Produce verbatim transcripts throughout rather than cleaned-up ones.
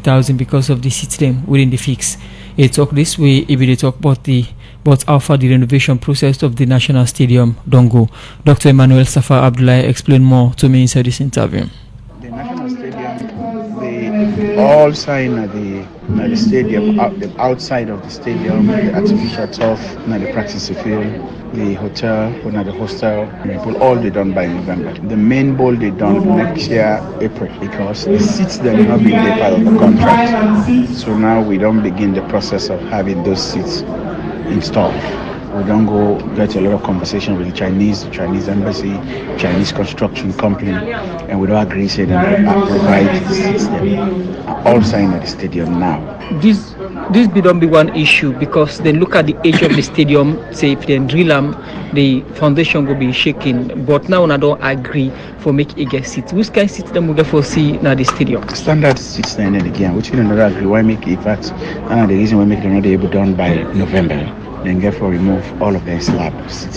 thousand because of the seats them within the fix. He talk this way, he will talk about the but how far the renovation process of the National Stadium don't go. Doctor Emmanuel Safar Abdullahi explained more to me inside this interview. The National Stadium, they all sign at the, at the stadium, out, the outside of the stadium, the artificial turf, the practice field, the hotel, the hostel, it will all be done by November. The main bowl they done next year, April, because the seats that have not been there part of the contract. So now we don't begin the process of having those seats installed. We don't go get a lot of conversation with the Chinese, the Chinese embassy, Chinese construction company, and we don't agree say that we provide the seats there. All signed at the stadium now. This this be don't be one issue because then look at the age of the stadium. Say if they drill them, the foundation will be shaking. But now I don't agree for make it get seats. Which kind of seats them we get for see now the stadium? Standard seats then and again. Which we don't agree. Why make it? In fact, and the reason why make them not able done by November. Then therefore remove all of their slab seats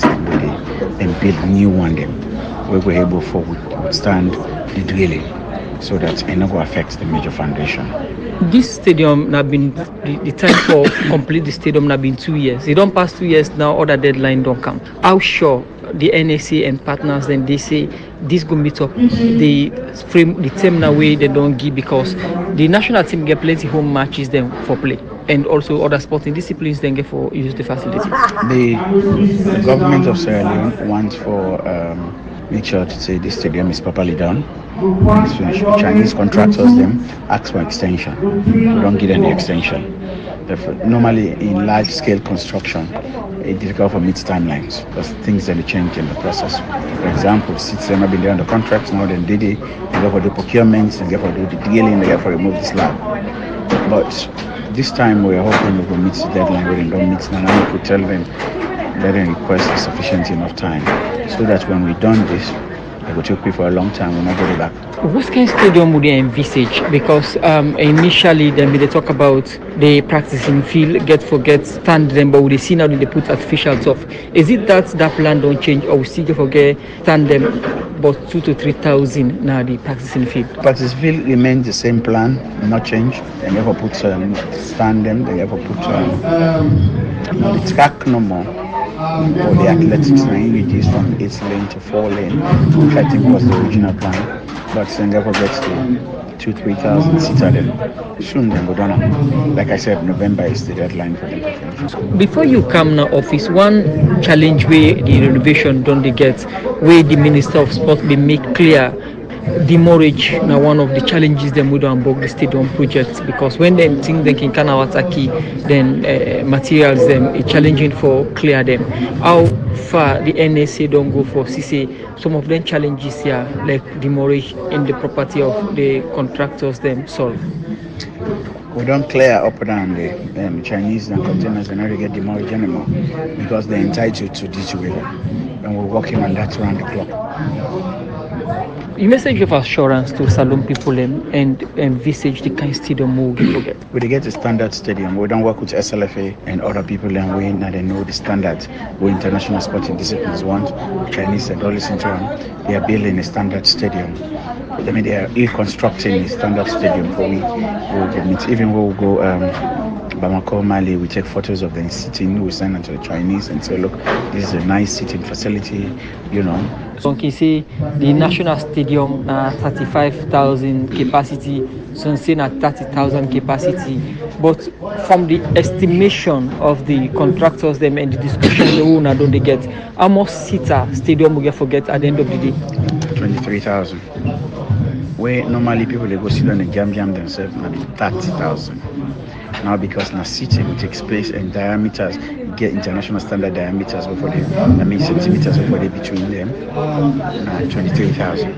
and build new one them where we're able to withstand the drilling so that it not go affect the major foundation. This stadium have been the, the time for complete the stadium have been two years. They don't pass two years now, other deadline don't come. How sure the N S A and partners then they say this go meet up the frame the terminal way they don't give because the national team get plenty home matches them for play. And also other sporting disciplines then get for use the facilities. The, the government of Sierra Leone wants for um, make sure to say this stadium is properly done. It's finished. The Chinese contractors them ask for extension. We don't get any extension. Therefore, normally in large scale construction, it's difficult for meet timelines because things then change in the process. For example, seats have been there on the contracts now. Then they they go for the procurements, they go for the drilling, they go for remove the slab. But this time we are hoping we will meet the deadline. We don't meet now. Now we could tell them that they request a sufficient enough time so that when we done this, it will take me for a long time. We'll not get it back. What kind of stadium would they envisage? Because um, initially then they talk about the practicing field, get forget stand them, but we see now they put artificial turf. Is it that that plan don't change, or we still get forget stand them, but two to three thousand now the practicing field? Practice field remains the same plan, not change. They never put um, stand them. They never put um, the track no more. Or the athletics now reduced from eight lane to four lane, which I think was the original plan. But then never gets to two, three thousand seats at them. Soon then go down. Like I said, November is the deadline for them to finish. Before you come now office, one challenge where the renovation don't they get, where the Minister of Sport be make clear demurrage now one of the challenges them we don't book the stadium project because when they think they can can Awataki then uh, materials them it's challenging for clear them. How far the N S A don't go for C C some of them challenges here like demurrage in the property of the contractors them solve? We don't clear up and down the um, Chinese and containers and not get demurrage anymore because they're entitled to this way and we're working on that around the clock. You message of assurance to Salon people and, and envisage the kind of stadium we will get. We get a standard stadium. We don't work with S L F A and other people and we now they know the standards we international sporting disciplines want. Chinese and all listen to them. They are building a standard stadium. I mean they are reconstructing a standard stadium for we. we meet. Even when we go um, Bamako, Mali, we take photos of them sitting. We send them to the Chinese and say, look, this is a nice sitting facility, you know. So you can see the national stadium uh, thirty-five thousand capacity, some say at thirty thousand capacity. But from the estimation of the contractors them and the discussion the owner don't they get, how much seater stadium will get forget at the end of the day? twenty-three thousand. Where normally people they go sit on the jam jam themselves, maybe thirty thousand. Now because now seating takes place in diameters, get international standard diameters before they, I mean centimeters before they between them, uh, twenty-three thousand.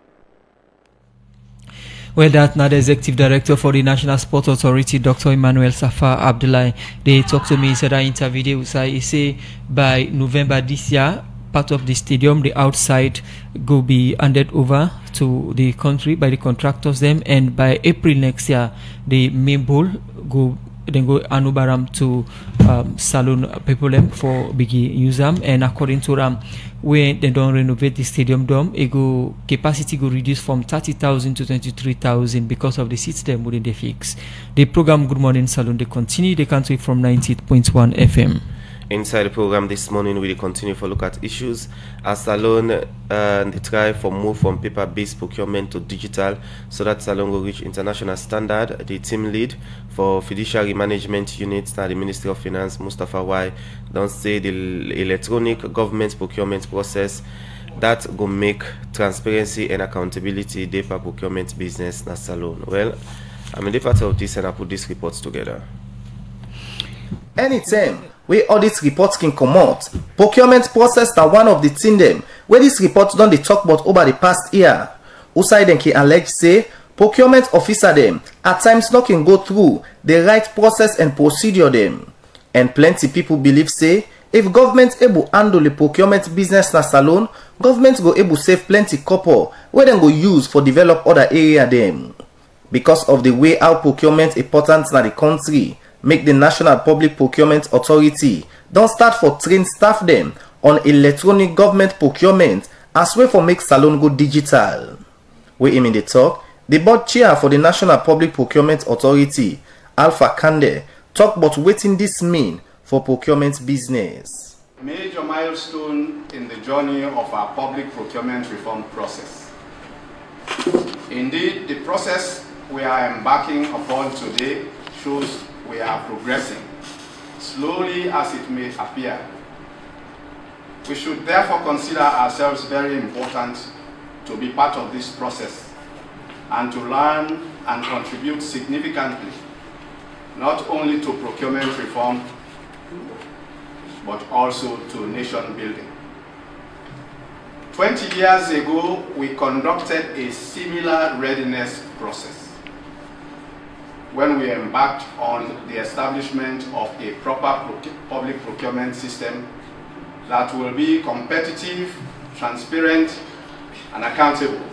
Well, that now the Executive Director for the National Sport Authority, Doctor Emmanuel Safar Abdullahi, they talked to me in that interview. They say, he say by November this year, part of the stadium, the outside, go be handed over to the country by the contractors them, and by April next year, the main bowl go then go anubaram to um, salon people them for biggie use them, and according to them, when they don't renovate the stadium dome, it go capacity go reduce from thirty thousand to twenty-three thousand because of the seats them within the fix. The program Good Morning Salon they continue the country from ninety-eight point one F M. Inside the program this morning, we will continue to look at issues as Salon uh, they try for move from paper-based procurement to digital, so that Salon will reach international standard. The team lead for fiduciary management units at the Ministry of Finance, Mustafa Y, don't say the electronic government procurement process that will make transparency and accountability day for procurement business na Salon. Well, I'm in the part of this and I put these reports together. Anytime where audit reports can come out, procurement process na one of the thing them where this report done they talk about over the past year. Usai dem can allege say procurement officer them at times not can go through the right process and procedure them, and plenty people believe say if government able handle the procurement business na Salon, government go able save plenty copper where them go use for develop other area them. Because of the way how procurement important na the country, make the National Public Procurement Authority don't start for train staff them on electronic government procurement as way for make Salon go digital. We aim in the talk, the board chair for the National Public Procurement Authority, Alpha Kande, talk about waiting this mean for procurement business. Major milestone in the journey of our public procurement reform process. Indeed, the process we are embarking upon today shows we are progressing, slowly as it may appear. We should therefore consider ourselves very important to be part of this process and to learn and contribute significantly, not only to procurement reform, but also to nation building. Twenty years ago, we conducted a similar readiness process when we embarked on the establishment of a proper public procurement system that will be competitive, transparent, and accountable.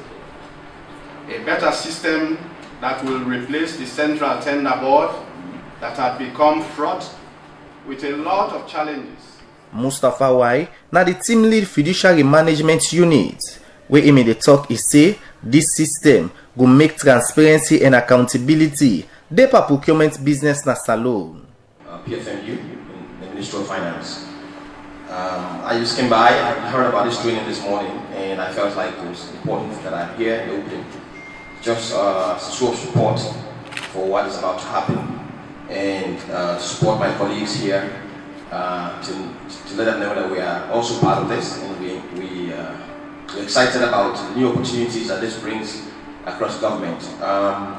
A better system that will replace the central tender board that had become fraught with a lot of challenges. Mustafa Y, now the team lead fiduciary management unit, where him in the talk is say this system will make transparency and accountability deeper procurement business na Salon. Uh, P F M U, in the Ministry of Finance. Um, I just came by, I heard about this training this morning, and I felt like it was important that I'm here in the opening, just uh, to show support for what is about to happen, and uh, support my colleagues here uh, to, to let them know that we are also part of this, and we, we, uh, we're excited about new opportunities that this brings across government. Um,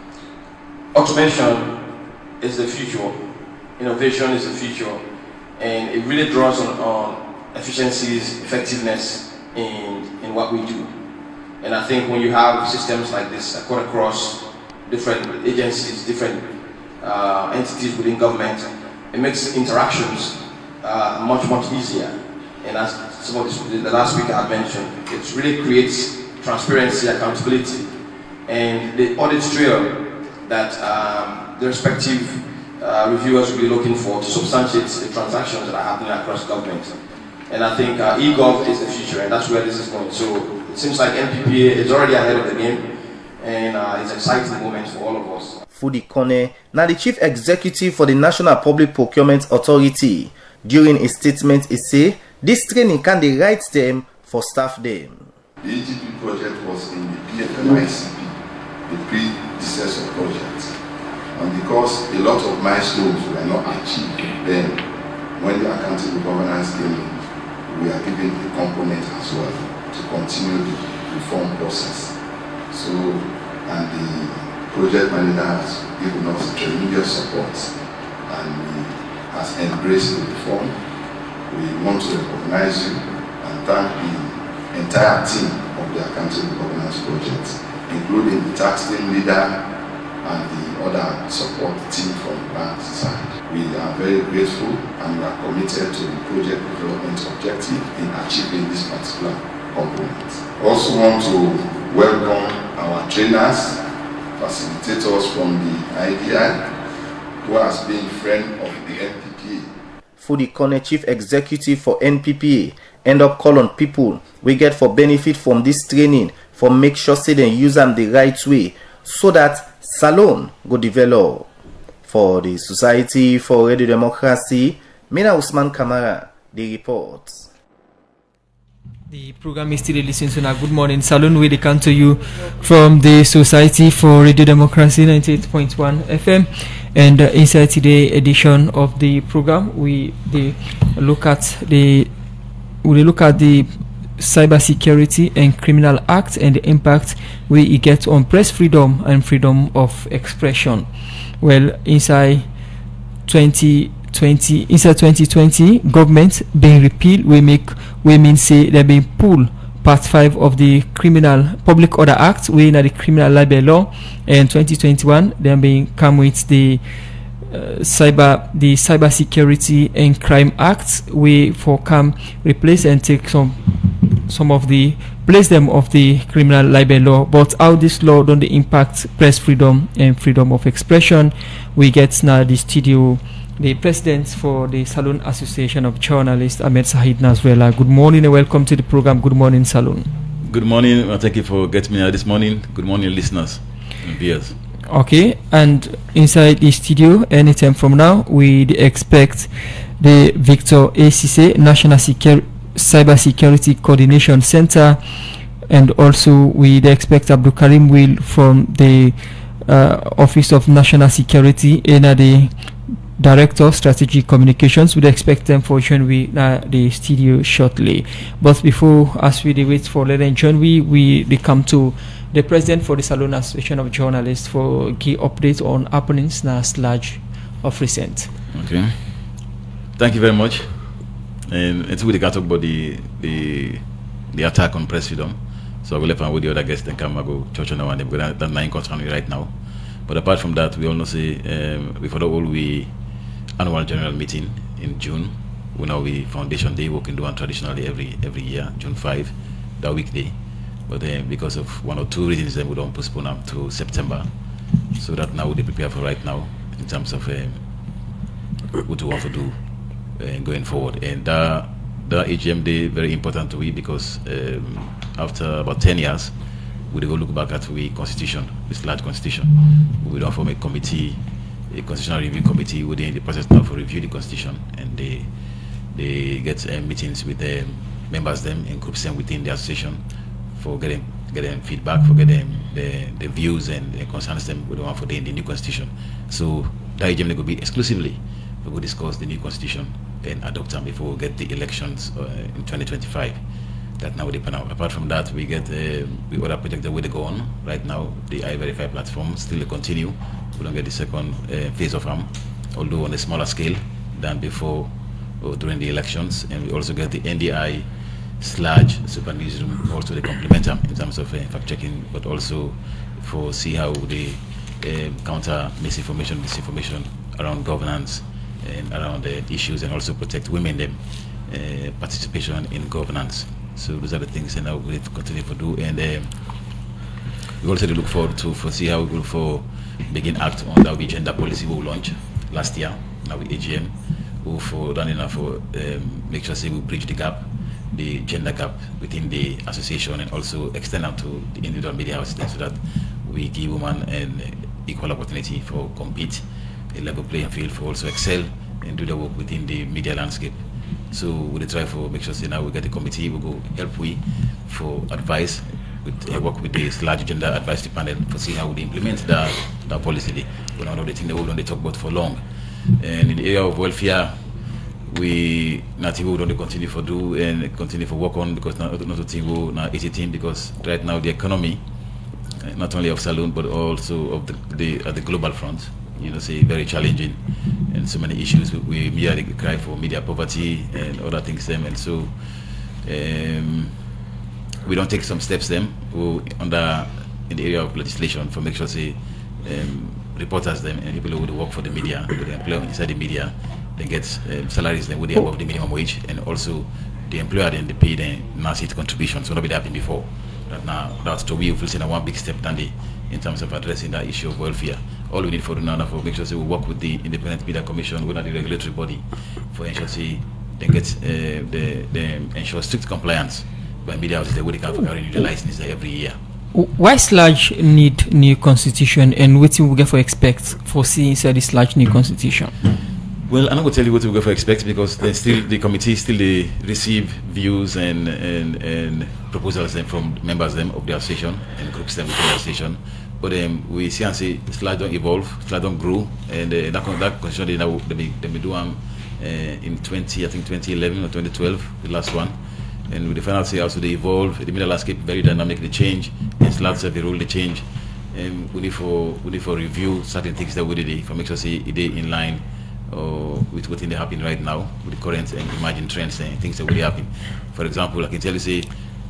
Automation is the future, innovation is the future, and it really draws on, on efficiencies, effectiveness in, in what we do. And I think when you have systems like this that cut across different agencies, different uh, entities within government, it makes interactions uh, much, much easier. And as some of this, the last speaker had mentioned, it really creates transparency, accountability, and the audit trail that um, the respective uh, reviewers will be looking for to substantiate the transactions that are happening across government. And I think uh, e-gov is the future, and that's where this is going. So it seems like N P P A is already ahead of the game, and uh, it's an exciting moment for all of us. Fudi Kone, now the chief executive for the National Public Procurement Authority, during a statement, he say this training can the right them for staff them. The E G P project was in the P F M I C P, the predecessor project, and because a lot of milestones were not achieved then, when the accountable governance came in, we are given a component as well to continue the reform process. So, and the project manager has given us tremendous support and we has embraced the reform. We want to recognize you and thank the entire team of the accountable governance project, including the tax team leader and the other support team from the bank side. We are very grateful and we are committed to the project development objective in achieving this particular component. I also want to welcome our trainers, facilitators from the I D I, who has been friend of the N P P A. Fudi Kone, chief executive for N P P A, end up call on people we get for benefit from this training for make sure say they use them the right way so that Salone go develop. For the Society for Radio Democracy, Mina Usman Kamara, the report. The program is still listening to now. Good morning, Salone. We come to you from the Society for Radio Democracy ninety-eight point one F M, and uh, inside today's edition of the program, we they look at the we look at the Cybersecurity and Criminal Act and the impact we get on press freedom and freedom of expression. Well, inside twenty twenty, inside twenty twenty, government being repealed, we make we mean say they being pulled part five of the Criminal Public Order Act, we in the criminal libel law, and twenty twenty-one they being come with the uh, cyber the Cybersecurity and Crime Act, we for come replace and take some some of the place them of the criminal libel law. But how this law don't impact press freedom and freedom of expression, we get now the studio the president for the Salone Association of Journalists, Ahmed Sahid Nasrella. Good morning and welcome to the program. Good morning, Salone. Good morning, and thank you for getting me here this morning. Good morning, listeners and viewers. Okay, and inside the studio anytime from now we expect the Victor A C C National Security Cybersecurity Coordination Center, and also we expect Abdul Karim Will from the uh, Office of National Security and uh, the Director of Strategic Communications. We expect them for join we uh, the studio shortly. But before, as we wait for later join we we they come to the president for the Salone Association of Journalists for key updates on happenings now large of recent. Okay, thank you very much. And it's really got to talk about the, the the attack on press freedom. So I will let with the other guests and come and go church on the one because that's not concern right now. But apart from that, we all know say um, we follow all we annual general meeting in June. We know we Foundation Day we can do one traditionally every every year, June fifth, that weekday. But then because of one or two reasons, then we don't postpone them to September. So that now we prepare for right now in terms of um, what we want to do. And going forward, and uh, the A G M Day very important to we because um, after about ten years, we will look back at we constitution, this large constitution. We will form a committee, a constitutional review committee within the process now for review the constitution, and they they get uh, meetings with the members them and groups them within the association for getting getting feedback, for getting the the views and the concerns them we want for the, the new constitution. So the A G M Day will be exclusively we will discuss the new constitution and adopt them before we get the elections uh, in twenty twenty-five. That now we depend on. Apart from that, we get uh, we other projects that we go on right now. The I Verify platform still continue. We don't get the second uh, phase of them, although on a smaller scale than before or during the elections. And we also get the N D I slash super newsroom also they complement them in terms of uh, fact checking, but also for see how they uh, counter misinformation, misinformation around governance and around the issues, and also protect women them uh, participation in governance. So those are the things that we continue to do, and um, we also look forward to for see how we will for begin act on that gender policy we will launch last year. Now with A G M, we for running enough for um, make sure say we bridge the gap, the gender gap within the association, and also extend out to the individual media houses so that we give women an equal opportunity for compete, a level playing field for also excel and do the work within the media landscape. So we will try for make sure say now we get a committee, we go help we for advice, with uh, work with this large gender advisory panel for see how we implement that that policy. We know the thing that we don't talk about for long. And in the area of welfare, we not even don't continue for do and continue for work on because not not a thing we not eighty team because right now the economy, uh, not only of Salone but also of the, the at the global front, you know, say very challenging and so many issues. We, we merely cry for media poverty and other things them, and so um, we don't take some steps them who under in the area of legislation for make sure say um, reporters them and people who would work for the media, who they employ inside the media, they get um, salaries then would they above the minimum wage, and also the employer then they pay the massive contributions. So that be happened before. That now that's to we feel say one big step than the in terms of addressing that issue of welfare. All we need for now for make sure say we work with the Independent Media Commission, we are the regulatory body, for ensure say they get uh, the, the ensure strict compliance by media houses the way they can for carrying the license every year. Why Sludge need new constitution, and what we get for expect for seeing inside this Sludge new constitution? Well, I'm not going to tell you what we go for expect because they still the committee still they receive views and and, and proposals them from members them of the association and groups them within the association. But um, we see and say Sludge don't evolve, Sludge don't grow, and uh, that that constitution they now they be, they be do um, uh, in twenty I think twenty eleven or twenty twelve the last one. And with the final say also they evolve, the media landscape very dynamic, they change, and Sludge have a role they change. And we need for we need for review certain things that we did for make sure say they in line or with what's happening right now with the current and emerging trends and things that will happen. For example, I can tell you say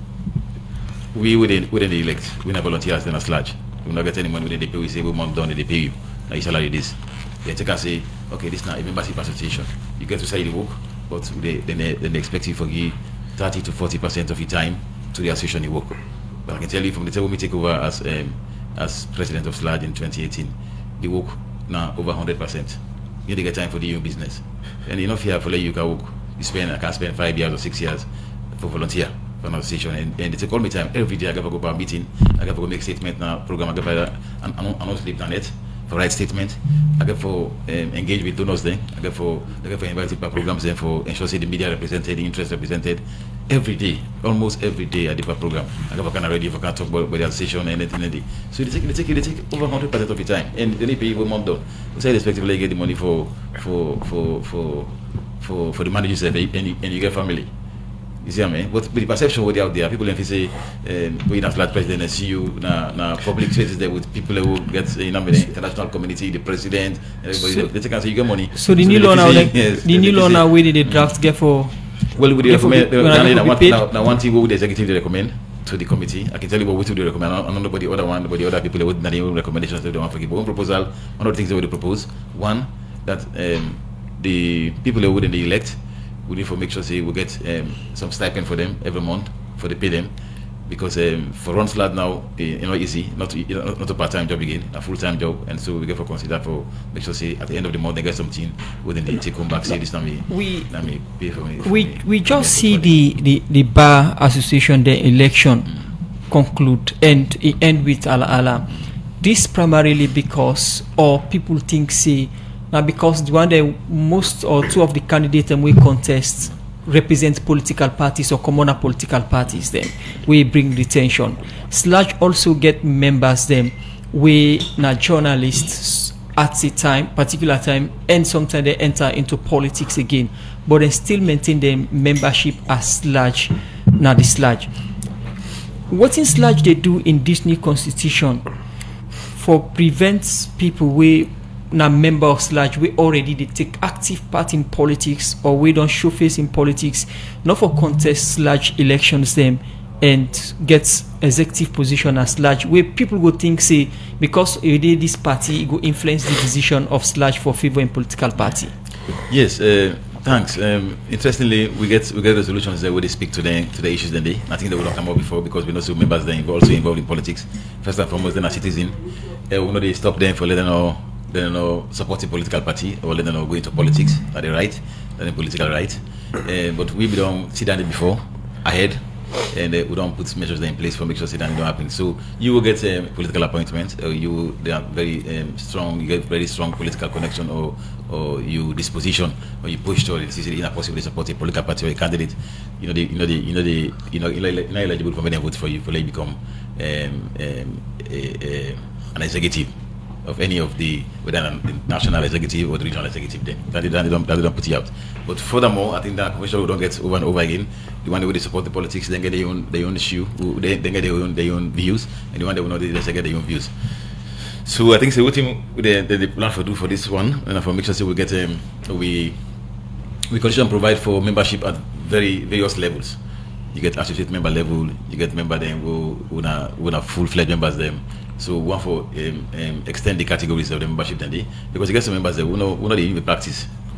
we wouldn't wouldn't elect, we not volunteers then a Sludge. We not get any money within the pay, we say we month down they pay you. Now you salary this. They take and say, okay, this is not a membership association. You get to say the work, but they then they, then they expect you for give thirty to forty percent of your time to the association you work. But I can tell you from the time we take over as um, as president of Sludge in twenty eighteen, the work now over one hundred percent. You need to get time for the own business. And you know, if you have to let you can work, you spend, I can spend five years or six years for volunteer for an association. And, and they take all my time. Every day I got to go for a meeting, I got to go make statement now, program, I got to and I don't sleep on it for write statement. I got to um, engage with donors then. I got to I got to invite people programs then for ensure say the media represented, the interest represented. Every day, almost every day I do a program. I got to kind of ready if I can talk about, about the association and anything, anything. So they take, they take, they take over one hundred percent of your time. And they need to pay you a month down. We say respectively get the money for for for for for, for the managers and, and, and you get family. You see what I mean? But with the perception what out there, people if you say um, we in a flat president and see you na na public spaces there with people who get you know the international community, the president, everybody so, they take and say you get money. So the so new law now like, yes, the new law now where did the draft get for well we recommend now one now one thing what would the executive they recommend to the committee. I can tell you what we do recommend and nobody other one, nobody other people would not even recommendations they want for give one proposal, one of the things they would propose. One that um, the people who wouldn't elect we need to make sure say we get um, some stipend for them every month for the pay them because um, for run Sludge now you know easy not you know, not a part-time job again a full-time job and so we get for consider for make sure say at the end of the month they get something within the take home back say this now me we now me pay for me for we me, we just see the, the the bar association the election mm. conclude and it end with ala ala. This primarily because or people think say now because the one that most or two of the candidates and we contest represent political parties or commoner political parties then we bring retention. Sludge also get members them we now journalists at the time particular time and sometimes they enter into politics again but they still maintain their membership as Sludge now the Sludge. What in Sludge they do in this new constitution for prevents people we now member of Sludge we already they take active part in politics or we don't show face in politics not for contest Sludge elections them and get executive position as Sludge where people go think say because you did this party it go influence the decision of Sludge for favor in political party. Yes, uh, thanks. Um, interestingly, we get we get resolutions there where they speak to the to the issues then they I think they will not come up before because we know some members they also involved in politics. First and foremost, then a citizen. Uh, we know they stop them for letting know they don't know support a political party or let them know go into politics are they right are they political right uh, but we don't see that before ahead and uh, we don't put measures in place for make sure that don't happen. So you will get a um, political appointment or you they are very um, strong you get very strong political connection or or you disposition or you push to the in a possibly support a political party or a candidate you know the you know the you know the you know you're not eligible for many votes for you for you become um, um, a, a, an executive of any of the whether the national executive or the regional executive then that they don't, that they don't put it out. But furthermore, I think that commission we don't get over and over again. The one where they support the politics, then get their own their own issue, they then get their own their own views, and the one that will not they just get their own views. So I think so what team the, the, the plan for do for this one and for make sure so we get um, we we condition provide for membership at very various levels. You get associate member level, you get member then who who na who na full fledged members them. So one for um, um, extend the categories of the membership then they because you get some members that who know who know they even practice.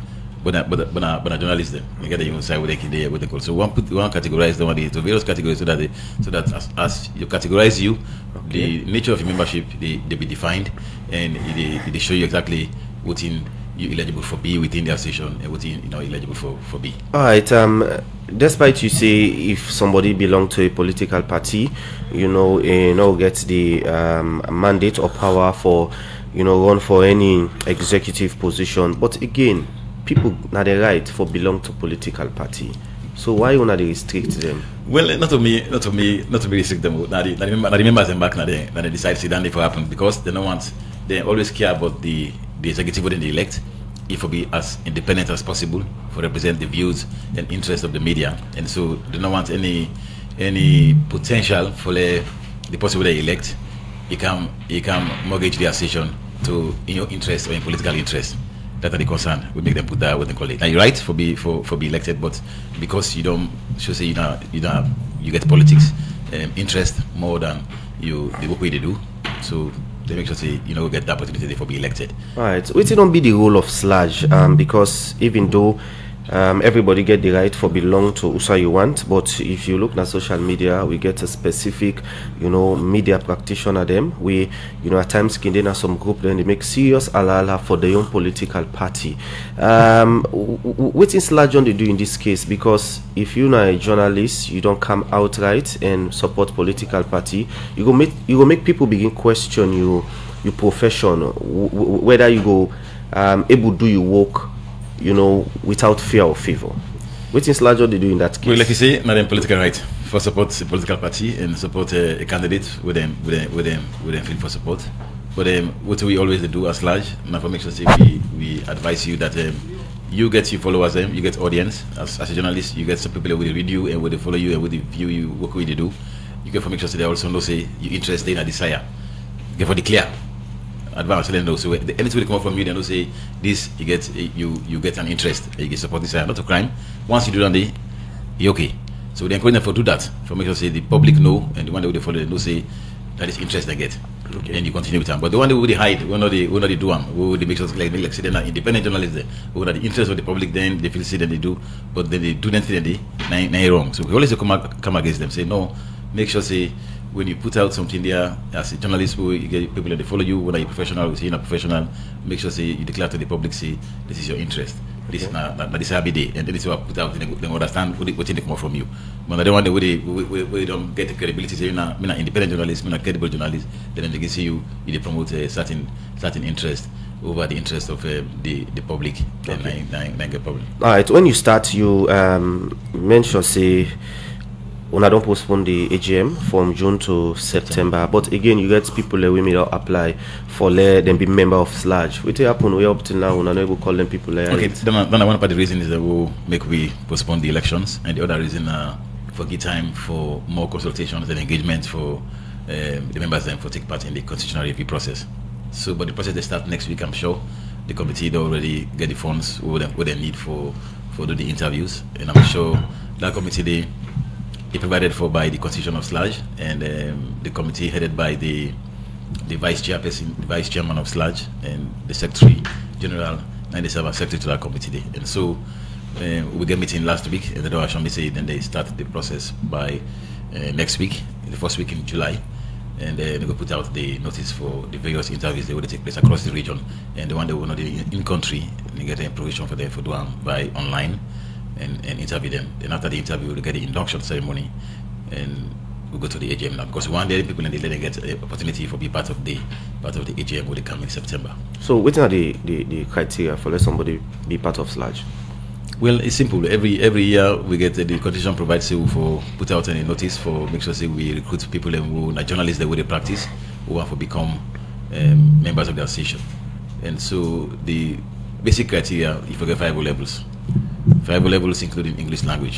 but but but but journalists them. You get the even side with the kid with the call. So one put one categorize them to various categories so that they, so that as, as you categorize you, okay. the nature of your membership they, they be defined and they, they show you exactly what in you eligible for B within the association and what in you know eligible for for B. All right. Um, despite you say if somebody belong to a political party, you know, you know, gets the um, mandate or power for, you know, run for any executive position, but again, people not the right for belong to political party. So why you not restrict them? Well, not to me, not to me, not to be restrict them. Now the, now the members them back now they, now they decide to then if it happen because they don't want, they always care about the the executive when they elect. It will be as independent as possible for represent the views and interests of the media, and so they don't want any any potential for the, the possible they elect. You can you can mortgage the association to in your interest or in political interest. That are the concern. We make them put that what they call it. Now you're right for be for, for be elected, but because you don't should say you know you don't you get politics um, interest more than you the work way they do. So they make sure say you know get the opportunity for be elected. All right. Which don't be the role of Sludge, um, because even though um, everybody get the right for belong to whoso you want, but if you look at social media, we get a specific, you know, media practitioner them. We, you know, at times can then some group then they make serious alala for their own political party. Um, what is Sludge on they do in this case? Because if you're not a journalist, you don't come outright and support political party. You go make you go make people begin question you, your profession, whether you go um, able to do your work, you know, without fear or favor. What is larger they do in that case? Well, like you say, not a political right for support a political party and support a, a candidate with them, with them, with them, with them feel for support. But um, what we always do as large, not for make sure we we advise you that um, you get your followers, um, you get audience as, as a journalist, you get some people who will read you and will follow you and will view you, what we do. You get for make sure they also know say you interested in a desire. You get for the clear. Advance them know so anything will come from you they know say this you get you you get an interest you get support this not a crime. Once you do that they you okay, so they encourage them for do that for make sure say the public know and the one that will follow they know say that is interest they get, okay. And you continue with them. But the one that will hide we know they we know they do them we will make sure like like say they're not independent journalists there who that the interest of the public then they feel say that they do but then they do anything they they they wrong. So we always come come against them say no, make sure say when you put out something there as a journalist, who you get people that they follow you, whether you're professional or you're not professional, make sure say you declare to the public say this is your interest. This is not, not, not this happy day, and then this is what put out. They, they understand what they, what they come from you. But the one that we, we, we, we don't get the credibility. Say you're not, you're not independent journalist, you're not credible journalist. Then they can see you, you promote a certain certain interest over the interest of uh, the the public. Then okay. nine, nine get problem. All right. When you start, you um, mention say. When I don't postpone the A G M from June to September, but again, you get people that we may not apply for let them be member of Sludge. What happen? We up till now, we're not able to call them people. Like okay, then, then one part of the reason is that we'll make we postpone the elections, and the other reason uh, for give time for more consultations and engagement for um, the members then for take part in the constitutional review process. So, but the process they start next week, I'm sure. The committee they already get the funds what they, what they need for for do the interviews, and I'm sure that committee they. provided for by the Constitution of Sludge and um, the committee headed by the the vice chairperson, the vice chairman of Sludge and the secretary general, and the secretary to that committee. And so um, we get meeting last week, and the Direction me say then they start the process by uh, next week, the first week in July, and uh, they will put out the notice for the various interviews that will take place across the region, and the one that will not be in country, they get a provision for them for doing by online. And, and interview them. Then after the interview, we'll get the induction ceremony, and we'll go to the A G M now. Because one day people in the they get an opportunity for be part of the part of the A G M when they come in September. So, what are the, the, the criteria for let somebody be part of Sludge? Well, it's simple. Every every year we get uh, the constitution provides you for put out any notice for make sure say we recruit people and who like journalists that way they practice who want to become um, members of the association. And so the basic criteria if you get five levels. Five levels including English language.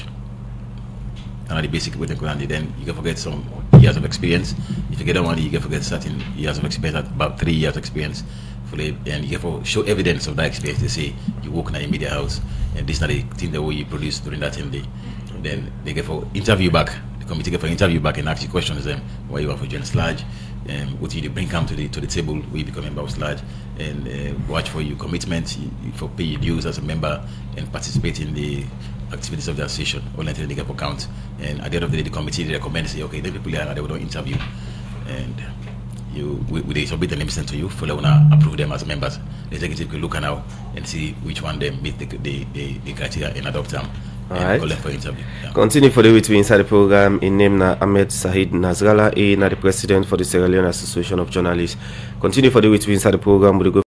And the basic with the then you can forget some years of experience. If you get that one, you can forget certain years of experience, about three years experience. And you can show evidence of that experience. They say you work in a media house and this is not the thing that we produce during that time day. Then they get for interview back. committee get for interview back and ask you questions them why you are for join Sludge, um, what you bring come to the to the table we become a member of Sludge, and uh, watch for your commitment you, for pay your dues as a member and participate in the activities of the association or let the gap account. And at the end of the day, the committee recommends say, okay, then people are they will interview, and you we, we they submit the names sent to you. Follow wanna approve them as members. The executive will look now and see which one them meet the the, the, the criteria and adopt them. All right. For interview. Yeah. Continue for the week inside the program. In name na Ahmed Sahid Nasrallah, A na the president for the Sierra Leone Association of Journalists. Continue for the week inside the program with the